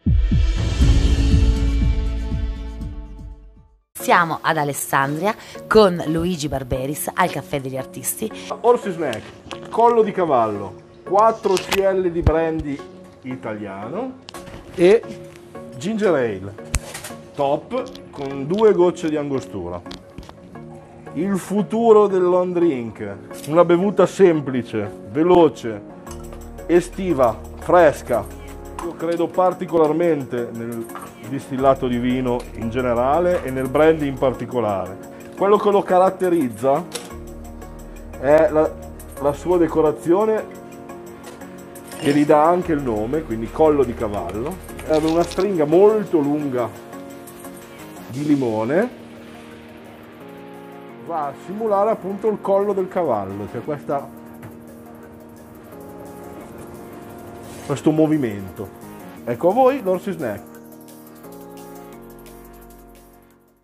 Siamo ad Alessandria con Luigi Barberis al Caffè degli Artisti. Orsi Snack, collo di cavallo, 4 CL di brandy italiano e ginger ale, top con 2 gocce di angostura. Il futuro del long drink, una bevuta semplice, veloce, estiva, fresca. Io credo particolarmente nel distillato di vino in generale e nel brandy in particolare. Quello che lo caratterizza è la sua decorazione, che gli dà anche il nome, quindi collo di cavallo. È una stringa molto lunga di limone, va a simulare appunto il collo del cavallo, cioè questo movimento. Ecco a voi l'Orsi Snack.